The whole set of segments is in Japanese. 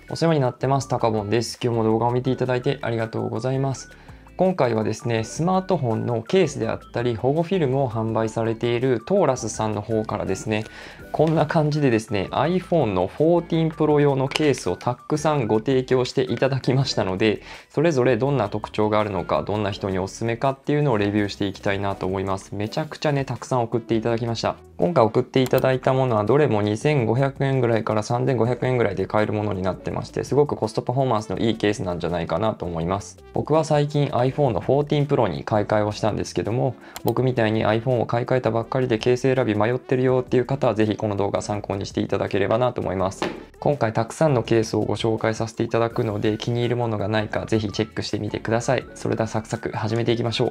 お世話になってます。たかぼんです。今日も動画を見ていただいてありがとうございます。今回はですね、スマートフォンのケースであったり保護フィルムを販売されているトーラスさんの方からですね、こんな感じでですね、iPhone の14 Pro 用のケースをたくさんご提供していただきましたので、それぞれどんな特徴があるのか、どんな人におすすめかっていうのをレビューしていきたいなと思います。めちゃくちゃね、たくさん送っていただきました。今回送っていただいたものはどれも2500円ぐらいから3500円ぐらいで買えるものになってまして、すごくコストパフォーマンスのいいケースなんじゃないかなと思います。僕は最近 iPhone の14 Pro に買い替えをしたんですけども、僕みたいに iPhone を買い替えたばっかりでケース選び迷ってるよっていう方はぜひこの動画参考にしていただければなと思います。今回たくさんのケースをご紹介させていただくので、気に入るものがないかぜひチェックしてみてください。それではサクサク始めていきましょう。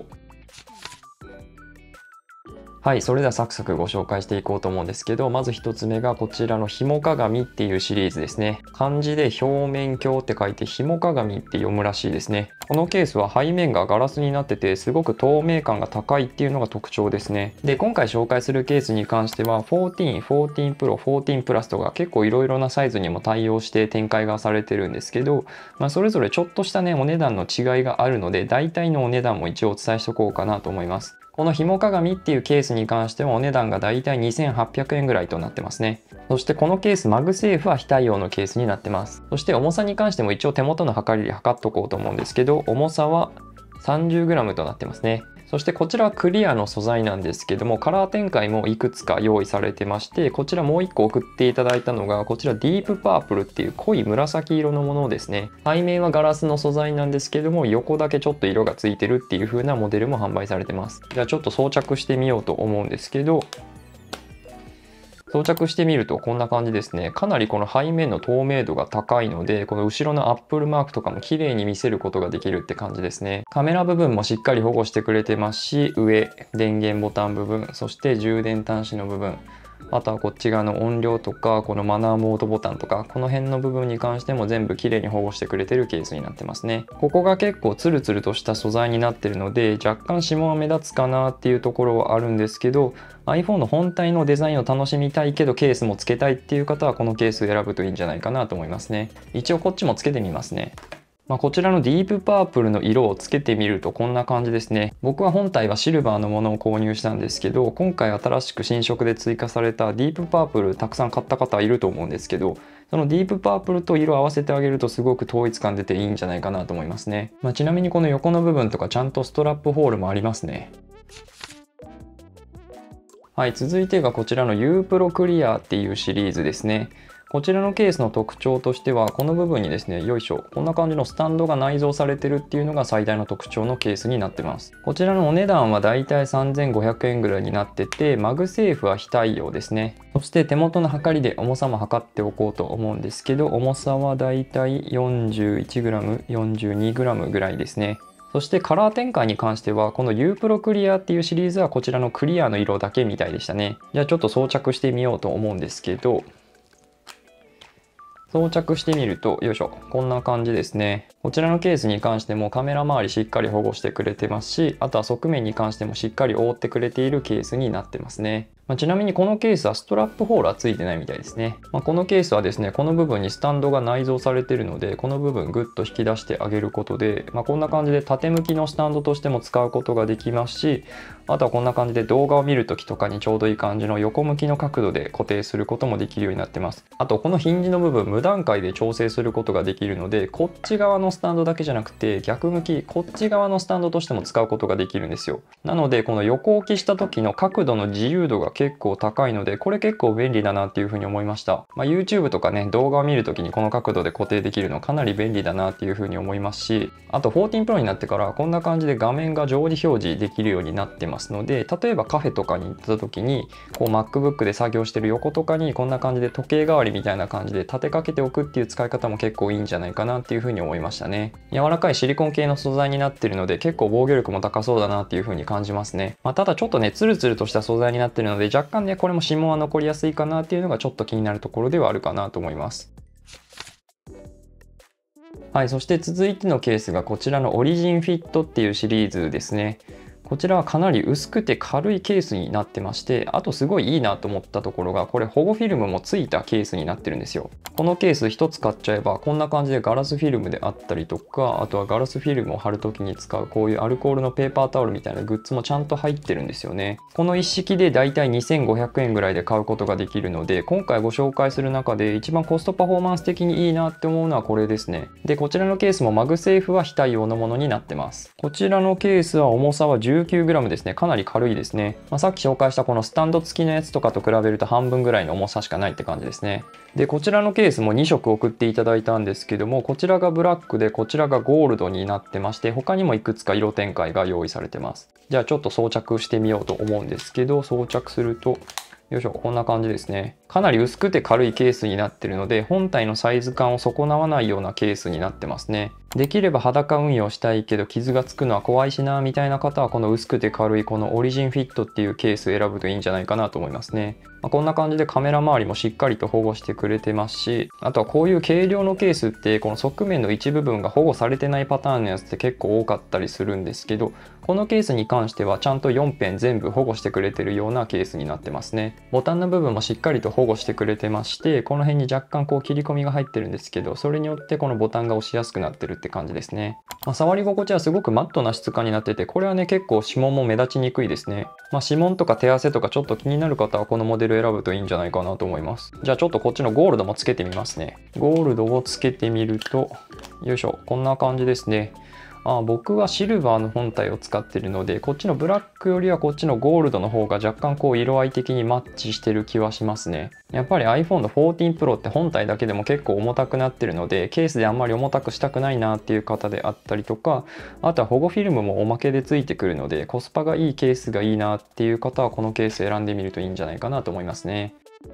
はい、それではサクサクご紹介していこうと思うんですけど、まず1つ目がこちらのひも鏡っていうシリーズですね。漢字で表面鏡って書いてひも鏡って読むらしいですね。このケースは背面がガラスになっててすごく透明感が高いっていうのが特徴ですね。で、今回紹介するケースに関しては14、14 Pro、14 Plus とか結構いろいろなサイズにも対応して展開がされてるんですけど、それぞれちょっとしたね、お値段の違いがあるので、大体のお値段も一応お伝えしとこうかなと思います。このひも鏡っていうケースに関してはお値段がだいたい2800円ぐらいとなってますね。そしてこのケースマグセーフは非対応のケースになってます。そして重さに関しても一応手元の測りで測っとこうと思うんですけど、重さは 30g となってますね。そしてこちらはクリアの素材なんですけども、カラー展開もいくつか用意されてまして、こちらもう1個送っていただいたのがこちらディープパープルっていう濃い紫色のものですね。背面はガラスの素材なんですけども、横だけちょっと色がついてるっていう風なモデルも販売されてます。じゃあちょっと装着してみようと思うんですけど、装着してみるとこんな感じですね。かなりこの背面の透明度が高いので、この後ろのアップルマークとかも綺麗に見せることができるって感じですね。カメラ部分もしっかり保護してくれてますし、上、電源ボタン部分、そして充電端子の部分、あとはこっち側の音量とか、このマナーモードボタンとか、この辺の部分に関しても全部綺麗に保護してくれてるケースになってますね。ここが結構ツルツルとした素材になってるので、若干指紋は目立つかなっていうところはあるんですけど、iPhone の本体のデザインを楽しみたいけどケースも付けたいっていう方はこのケースを選ぶといいんじゃないかなと思いますね。一応こっちも付けてみますね。こちらのディープパープルの色をつけてみるとこんな感じですね。僕は本体はシルバーのものを購入したんですけど、今回新しく新色で追加されたディープパープルたくさん買った方いると思うんですけど、そのディープパープルと色を合わせてあげるとすごく統一感出ていいんじゃないかなと思いますね。ちなみにこの横の部分とかちゃんとストラップホールもありますね。はい、続いてがこちらの U Pro Clear っていうシリーズですね。こちらのケースの特徴としては、この部分にですね、よいしょ、こんな感じのスタンドが内蔵されてるっていうのが最大の特徴のケースになってます。こちらのお値段はだいたい3500円ぐらいになってて、マグセーフは非対応ですね。そして手元の測りで重さも測っておこうと思うんですけど、重さはだいたい 41g、42g ぐらいですね。そしてカラー展開に関してはこの U Pro Clear っていうシリーズはこちらのクリアの色だけみたいでしたね。じゃあちょっと装着してみようと思うんですけど、装着してみると、よいしょ、こんな感じですね。こちらのケースに関してもカメラ周りしっかり保護してくれてますし、あとは側面に関してもしっかり覆ってくれているケースになってますね。ちなみにこのケースはストラップホールはついてないみたいですね。このケースはですね、この部分にスタンドが内蔵されているので、この部分グッと引き出してあげることで、こんな感じで縦向きのスタンドとしても使うことができますし、あとはこんな感じで動画を見るときとかにちょうどいい感じの横向きの角度で固定することもできるようになってます。あとこのヒンジの部分無段階で調整することができるので、こっち側のスタンドだけじゃなくて逆向き、こっち側のスタンドとしても使うことができるんですよ。なのでこの横置きした時の角度の自由度が結構高いので、これ結構便利だなっていうふうに思いました。YouTube とかね、動画を見るときにこの角度で固定できるのかなり便利だなっていうふうに思いますし、あと14 Pro になってからこんな感じで画面が常時表示できるようになってますので、例えばカフェとかに行った時にこう MacBook で作業してる横とかにこんな感じで時計代わりみたいな感じで立てかけておくっていう使い方も結構いいんじゃないかなっていうふうに思いましたね。柔らかいシリコン系の素材になってるので結構防御力も高そうだなっていうふうに感じますね。ただちょっとね、ツルツルとした素材になってるので若干ね、これも指紋は残りやすいかなっていうのがちょっと気になるところではあるかなと思います。はい、そして続いてのケースがこちらのオリジンフィットっていうシリーズですね。 こちらはかなり薄くて軽いケースになってまして、あとすごいいいなと思ったところが、これ保護フィルムもついたケースになってるんですよ。このケース1つ買っちゃえばこんな感じでガラスフィルムであったりとか、あとはガラスフィルムを貼る時に使うこういうアルコールのペーパータオルみたいなグッズもちゃんと入ってるんですよね。この一式でだいたい2500円ぐらいで買うことができるので、今回ご紹介する中で一番コストパフォーマンス的にいいなって思うのはこれですね。で、こちらのケースもマグセーフは非対応のものになってます。こちらのケースは重さは 19g ですね。かなり軽いですね。さっき紹介したこのスタンド付きのやつとかと比べると半分ぐらいの重さしかないって感じですね。で、こちらのケースも2色送っていただいたんですけども、こちらがブラックでこちらがゴールドになってまして、他にもいくつか色展開が用意されてます。じゃあちょっと装着してみようと思うんですけど、装着するとよいしょ、こんな感じですね。かなり薄くて軽いケースになってるので、本体のサイズ感を損なわないようなケースになってますね。できれば裸運用したいけど傷がつくのは怖いしなみたいな方は、この薄くて軽いこのオリジンフィットっていうケースを選ぶといいんじゃないかなと思いますね。こんな感じでカメラ周りもしっかりと保護してくれてますし、あとはこういう軽量のケースってこの側面の一部分が保護されてないパターンのやつって結構多かったりするんですけど、このケースに関してはちゃんと4辺全部保護してくれてるようなケースになってますね。ボタンの部分もしっかりと保護してくれてまして、この辺に若干こう切り込みが入ってるんですけど、それによってこのボタンが押しやすくなってるって感じですね。触り心地はすごくマットな質感になってて、これはね結構指紋も目立ちにくいですね。指紋とか手汗とかちょっと気になる方はこのモデル選ぶといいんじゃないかなと思います。じゃあちょっとこっちのゴールドもつけてみますね。ゴールドをつけてみると、よいしょ、こんな感じですね。僕はシルバーの本体を使ってるので、こっちのブラックよりはこっちのゴールドの方が若干こう色合い的にマッチしてる気はしますね。やっぱり iPhone の14 Pro って本体だけでも結構重たくなってるので、ケースであんまり重たくしたくないなっていう方であったりとか、あとは保護フィルムもおまけでついてくるのでコスパがいいケースがいいなっていう方はこのケース選んでみるといいんじゃないかなと思いますね。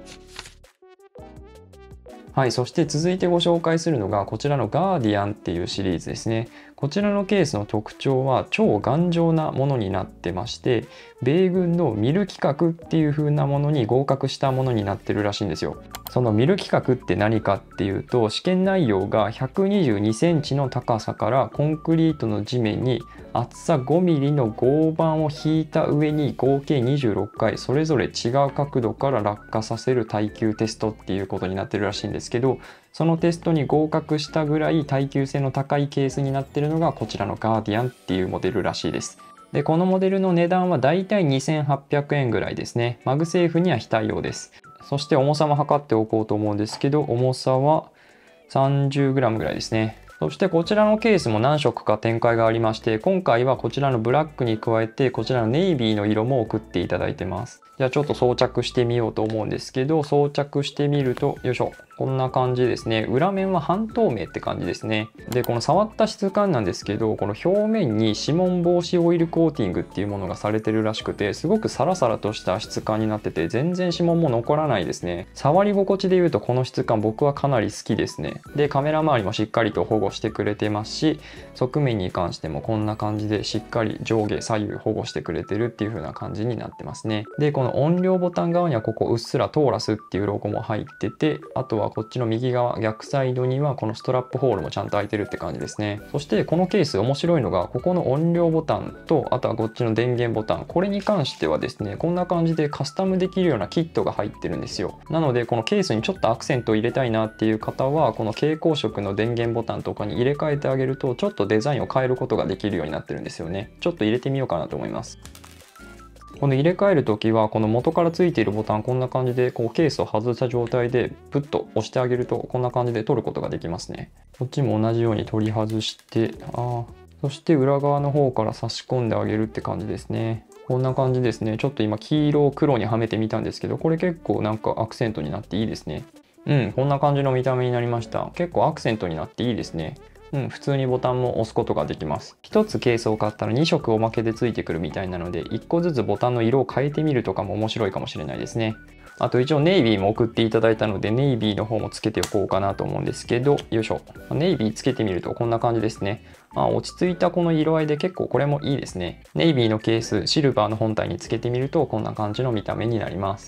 はい、そして続いてご紹介するのがこちらのガーディアンっていうシリーズですね。こちらのケースの特徴は超頑丈なものになってまして、米軍のミル規格っていう風なものに合格したものになってるらしいんですよ。そのミル規格って何かっていうと、試験内容が122センチの高さからコンクリートの地面に厚さ5ミリの合板を引いた上に合計26回それぞれ違う角度から落下させる耐久テストっていうことになってるらしいんですけど、そのテストに合格したぐらい耐久性の高いケースになってるのがこちらのガーディアンっていうモデルらしいです。で、このモデルの値段はだいたい2800円ぐらいですね。マグセーフには非対応です。そして重さも測っておこうと思うんですけど、重さは 30g ぐらいですね。そしてこちらのケースも何色か展開がありまして、今回はこちらのブラックに加えてこちらのネイビーの色も送っていただいてます。じゃあちょっと装着してみようと思うんですけど、装着してみるとよいしょ、こんな感じですね。裏面は半透明って感じですね。で、この触った質感なんですけど、この表面に指紋防止オイルコーティングっていうものがされてるらしくて、すごくサラサラとした質感になってて、全然指紋も残らないですね。触り心地で言うとこの質感僕はかなり好きですね。で、カメラ周りもしっかりと保護してくれてますし、側面に関してもこんな感じでしっかり上下左右保護してくれてるっていう風な感じになってますね。で、この音量ボタン側にはここうっすらトーラスっていうロゴも入ってて、あとはこっちの右側逆サイドにはこのストラップホールもちゃんと開いてるって感じですね。そしてこのケース面白いのが、ここの音量ボタンと、あとはこっちの電源ボタン、これに関してはですね、こんな感じでカスタムできるようなキットが入ってるんですよ。なのでこのケースにちょっとアクセントを入れたいなっていう方は、この蛍光色の電源ボタンとかに入れ替えてあげると、ちょっとデザインを変えることができるようになってるんですよね。ちょっと入れてみようかなと思います。この入れ替える時はこの元からついているボタン、こんな感じでこうケースを外した状態でプッと押してあげると、こんな感じで取ることができますね。こっちも同じように取り外して、そして裏側の方から差し込んであげるって感じですね。こんな感じですね。ちょっと今黄色を黒にはめてみたんですけど、これ結構なんかアクセントになっていいですね。こんな感じの見た目になりました。結構アクセントになっていいですね。普通にボタンも押すことができます。1つケースを買ったら2色おまけでついてくるみたいなので、1個ずつボタンの色を変えてみるとかも面白いかもしれないですね。あと一応ネイビーも送っていただいたので、ネイビーの方もつけておこうかなと思うんですけど、よいしょ。ネイビーつけてみるとこんな感じですね。落ち着いたこの色合いで結構これもいいですね。ネイビーのケース、シルバーの本体につけてみるとこんな感じの見た目になります。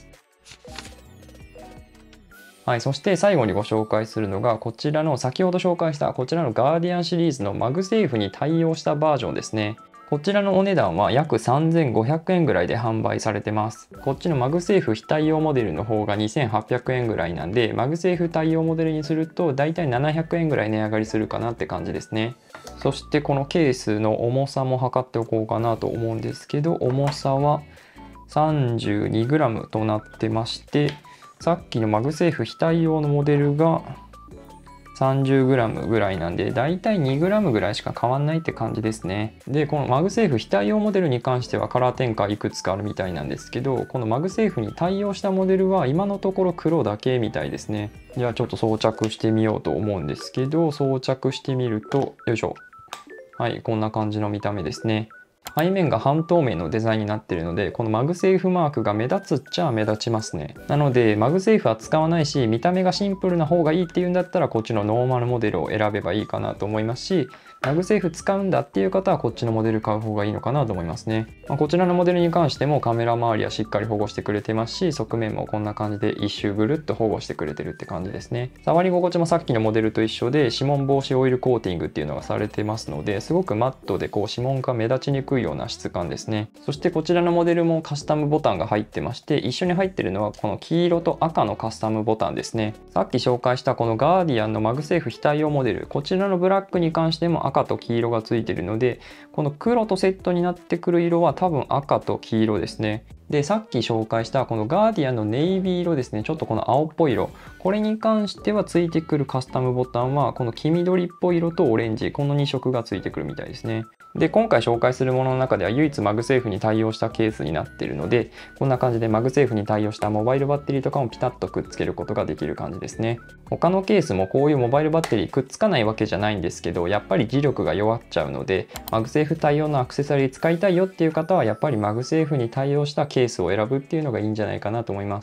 はい、そして最後にご紹介するのがこちらの先ほど紹介したこちらのガーディアンシリーズのマグセーフに対応したバージョンですね。 こちらのお値段は約3500円ぐらいで販売されてます。こっちのマグセーフ非対応モデルの方が2800円ぐらいなんで、マグセーフ対応モデルにするとだいたい700円ぐらい値上がりするかなって感じですね。そしてこのケースの重さも測っておこうかなと思うんですけど、重さは 32g となってまして、さっきのマグセーフ非対応のモデルが 30g ぐらいなんで、だいたい 2g ぐらいしか変わんないって感じですね。で、このマグセーフ非対応モデルに関してはカラー展開いくつかあるみたいなんですけど、このマグセーフに対応したモデルは今のところ黒だけみたいですね。じゃあちょっと装着してみようと思うんですけど、装着してみると、よいしょ。はい、こんな感じの見た目ですね。背面が半透明のデザインになっているので、このマグセーフマークが目立つっちゃ目立ちますね。なのでマグセーフは使わないし、見た目がシンプルな方がいいっていうんだったらこっちのノーマルモデルを選べばいいかなと思いますし、マグセーフ使うんだっていう方はこっちのモデル買う方がいいのかなと思いますね。こちらのモデルに関してもカメラ周りはしっかり保護してくれてますし、側面もこんな感じで一周ぐるっと保護してくれてるって感じですね。触り心地もさっきのモデルと一緒で指紋防止オイルコーティングっていうのがされてますので、すごくマットでこう指紋が目立ちにくいような質感ですね。そしてこちらのモデルもカスタムボタンが入ってまして、一緒に入ってるのはこの黄色と赤のカスタムボタンですね。さっき紹介したこのガーディアンのマグセーフ非対応モデル、こちらのブラックに関しても赤と黄色がついてるので、この黒とセットになってくる色は多分赤と黄色ですね。で、さっき紹介したこのガーディアンのネイビー色ですね、ちょっとこの青っぽい色、これに関してはついてくるカスタムボタンはこの黄緑っぽい色とオレンジ、この2色がついてくるみたいですね。で、今回紹介するものの中では唯一マグセーフに対応したケースになっているので、こんな感じでマグセーフに対応したモバイルバッテリーとかもピタッとくっつけることができる感じですね。他のケースもこういうモバイルバッテリーくっつかないわけじゃないんですけど、やっぱり磁力が弱っちゃうので、マグセーフ対応のアクセサリー使いたいよっていう方はやっぱりマグセーフに対応したケースを選ぶっていうのがいいんじゃないかなと思います。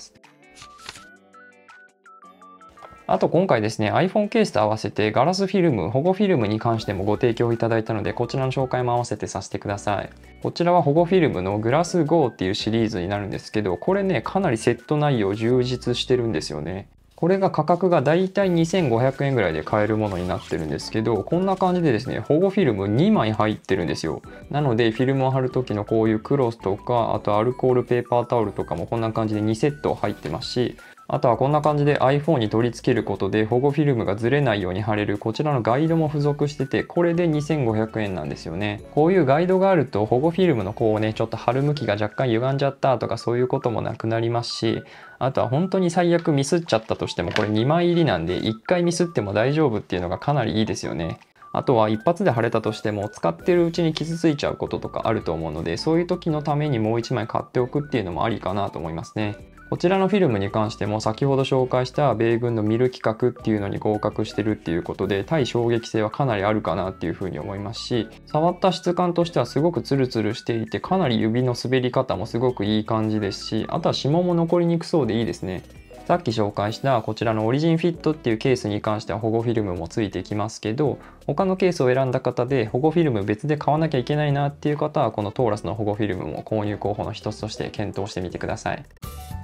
あと今回ですね、iPhone ケースと合わせてガラスフィルム、保護フィルムに関してもご提供いただいたので、こちらの紹介も合わせてさせてください。こちらは保護フィルムのグラス GO っていうシリーズになるんですけど、これね、かなりセット内容充実してるんですよね。これが価格がだいたい2500円ぐらいで買えるものになってるんですけど、こんな感じでですね、保護フィルム2枚入ってるんですよ。なのでフィルムを貼る時のこういうクロスとか、あとアルコールペーパータオルとかもこんな感じで2セット入ってますし、あとはこんな感じで iPhone に取り付けることで保護フィルムがずれないように貼れるこちらのガイドも付属してて、これで2500円なんですよね。こういうガイドがあると保護フィルムのこうね、ちょっと貼る向きが若干歪んじゃったとかそういうこともなくなりますし、あとは本当に最悪ミスっちゃったとしてもこれ2枚入りなんで1回ミスっても大丈夫っていうのがかなりいいですよね。あとは一発で貼れたとしても使ってるうちに傷ついちゃうこととかあると思うので、そういう時のためにもう1枚買っておくっていうのもありかなと思いますね。こちらのフィルムに関しても先ほど紹介した米軍のミル規格っていうのに合格してるっていうことで、対衝撃性はかなりあるかなっていうふうに思いますし、触った質感としてはすごくツルツルしていて、かなり指の滑り方もすごくいい感じですし、あとは指紋も残りにくそうでいいですね。さっき紹介したこちらのオリジンフィットっていうケースに関しては保護フィルムもついてきますけど、他のケースを選んだ方で保護フィルム別で買わなきゃいけないなっていう方は、このトーラスの保護フィルムも購入候補の一つとして検討してみてください。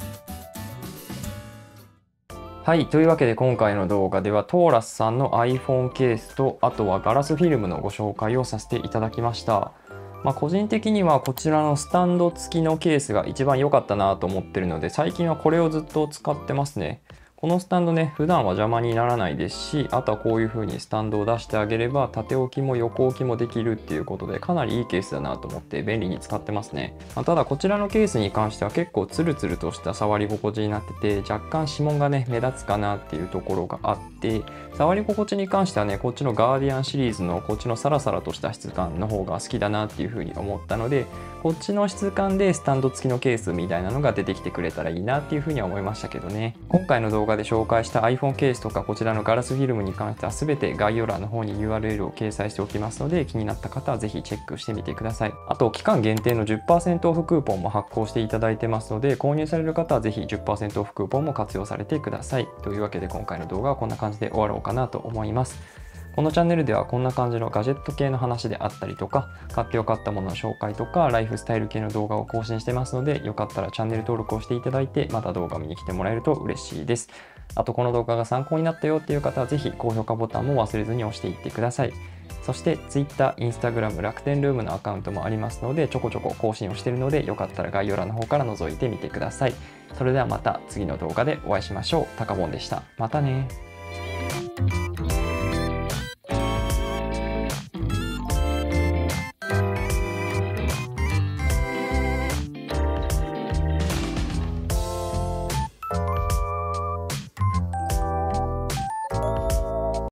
はい、というわけで今回の動画ではトーラスさんの iPhone ケースと、あとはガラスフィルムのご紹介をさせていただきました。個人的にはこちらのスタンド付きのケースが一番良かったなと思ってるので、最近はこれをずっと使ってますね。このスタンドね、普段は邪魔にならないですし、あとはこういう風にスタンドを出してあげれば縦置きも横置きもできるっていうことで、かなりいいケースだなと思って便利に使ってますね。ただこちらのケースに関しては結構ツルツルとした触り心地になってて、若干指紋がね目立つかなっていうところがあって、触り心地に関してはね、こっちのガーディアンシリーズのこっちのサラサラとした質感の方が好きだなっていう風に思ったので、こっちの質感でスタンド付きのケースみたいなのが出てきてくれたらいいなっていう風には思いましたけどね。今回の動画で紹介した iPhone ケースとかこちらのガラスフィルムに関しては全て概要欄の方に URL を掲載しておきますので、気になった方はぜひチェックしてみてください。あと期間限定の 10% オフクーポンも発行していただいてますので、購入される方はぜひ 10% オフクーポンも活用されてください。というわけで今回の動画はこんな感じで終わろうかなと思います。このチャンネルではこんな感じのガジェット系の話であったりとか、買ってよかったものの紹介とか、ライフスタイル系の動画を更新してますので、よかったらチャンネル登録をしていただいて、また動画を見に来てもらえると嬉しいです。 あとこの動画が参考になったよっていう方はぜひ高評価ボタンも忘れずに押していってください。そして Twitter、Instagram、楽天ルームのアカウントもありますので、ちょこちょこ更新をしているので、よかったら概要欄の方から覗いてみてください。それではまた次の動画でお会いしましょう。たかぼんでした。またね。